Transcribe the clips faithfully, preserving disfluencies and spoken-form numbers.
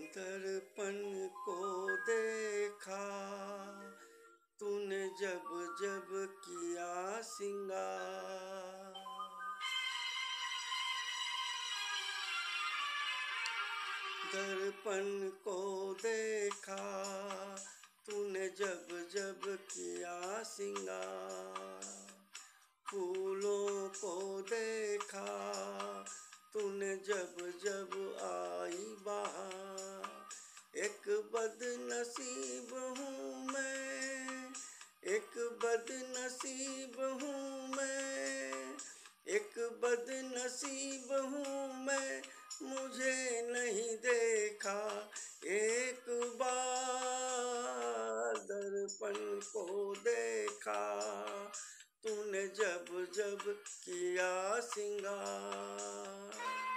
दर्पण को देखा तूने जब जब किया सिंगार। दर्पण को देखा तूने जब जब किया सिंगार। फूलों को देखा तूने जब जब आई बहार। एक बदनसीब हूँ मैं, एक बदनसीब हूँ मैं, एक बदनसीब हूँ मैं, मुझे नहीं देखा एक बार। दर्पण को देखा तूने जब जब किया सिंगार।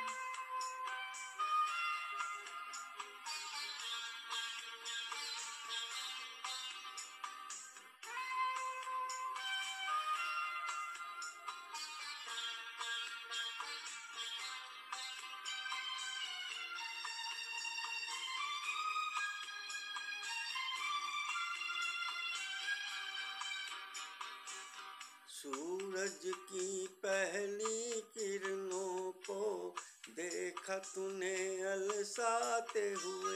सूरज की पहली किरणों को देखा तूने अलसाते हुए।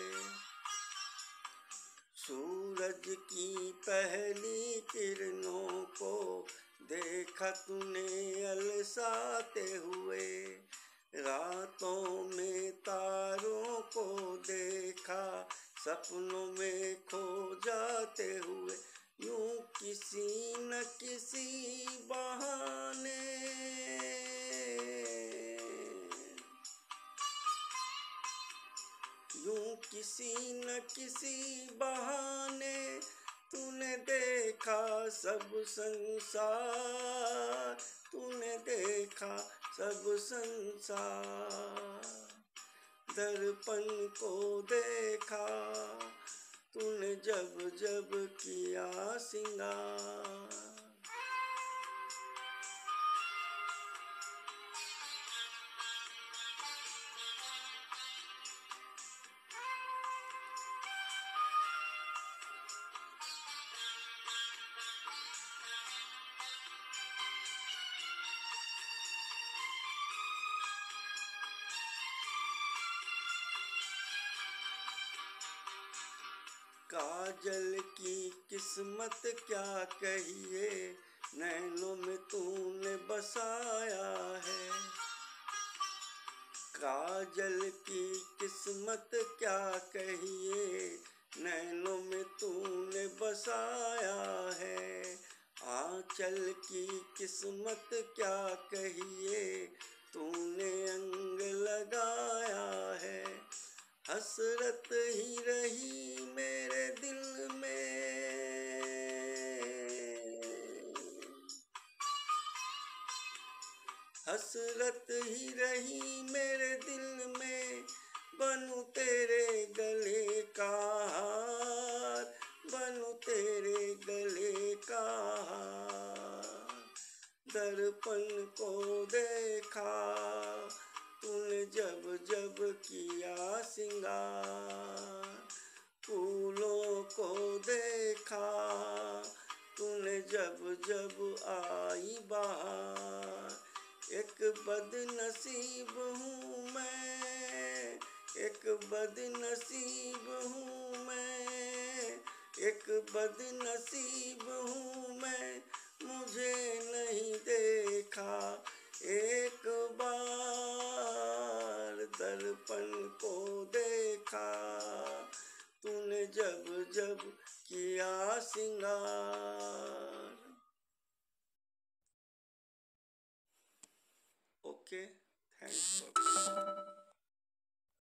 सूरज की पहली किरणों को देखा तूने अलसाते हुए। रातों में तारों को देखा सपनों में खो जाते हुए। यूं किसी न किसी बहाने, यूं किसी न किसी बहाने तूने देखा सब संसार, तूने देखा सब संसार। दर्पण को देखा तूने जब जब किया सिंगार। काजल की किस्मत क्या कहिए, नैनों में तूने बसाया है। काजल की किस्मत क्या कहिए, नैनों में तूने बसाया है। आंचल की किस्मत क्या कहिए, तूने अंग लगाया है। हसरत ही रही मेरे दिल में, हसरत ही रही मेरे दिल में। बनूं तेरे गले का हार, बनूं तेरे गले का हार। दर्पण को देखा तूने जब जब किया सिंगार। फूलों को देखा तूने जब जब आई बहार। एक बदनसीब हूँ मैं, एक बदनसीब हूँ मैं, एक बदनसीब हूँ मैं, मुझे नहीं देखा एक बार। दर्पण को देखा तूने जब जब किया सिंगार। Okay, thanks for